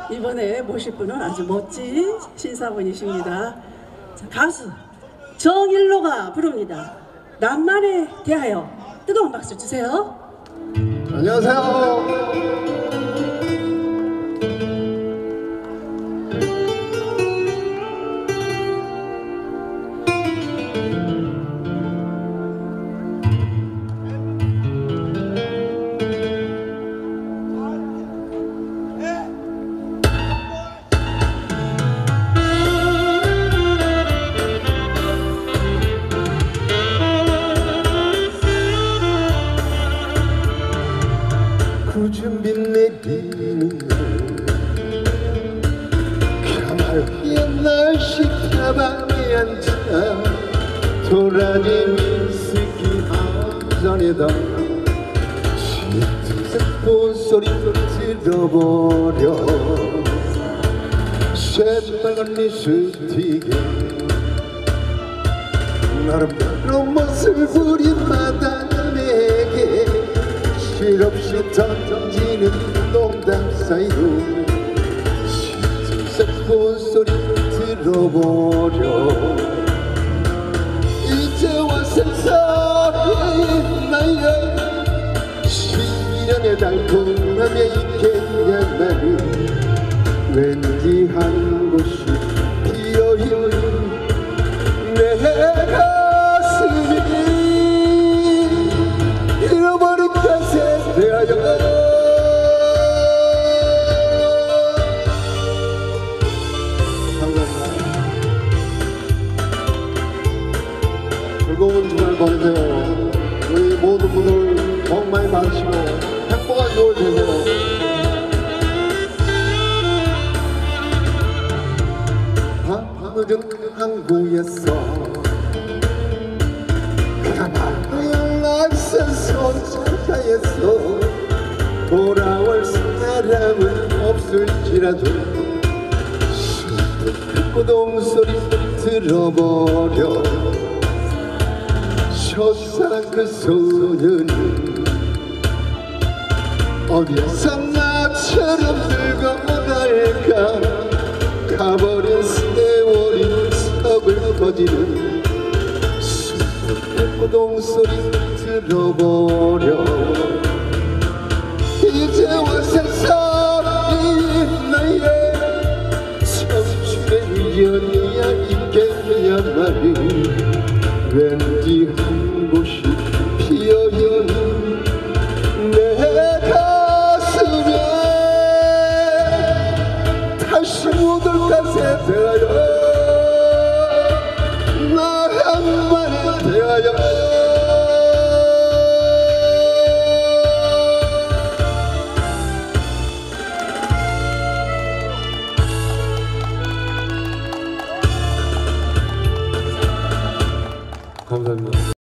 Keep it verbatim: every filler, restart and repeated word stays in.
이번에 모실 분은 아주 멋진 신사분이십니다. 자, 가수 정일로가 부릅니다. 낭만에 대하여. 뜨거운 박수 주세요. 안녕하세요. 구준빛 내리는 가마위에 날씨 가방에 앉아 돌아다니는 스키 한잔에다 시트색 소리 들어버려 새빨간 립스틱에 나름대로 멋을 부린 마담에게 실없이 던지는 농담 사이로 시트색 폰소리 들어버려 이제와 세상의 나의 십년의 달콤함에 있겠냐마는 왠지 한 곳이 비어있는 내 가슴이 잃어버린 것에 대하여 감사합니다. 즐거운 주말 보내세요. 우리 모든 분들 복 많이 받으시고 행복한 겨울 되세요. 밤늦은 항구에서 가나의 낯선 손자에서 돌아올 사람은 없을지라도 슬픈 고동소리 들어버려 첫사랑 그 소녀는 어디에서 나처럼 늙어갈까 가버린 세월이 썩을 거지는 슬픈 고동소리 들어버려 이제와 세상이 나의 청춘의 연이야 있겠냐마는 왠지 한 곳이 피어있는 내 가슴에 다시 못 올 것에 대하여 낭만에 대하여 감사합니다.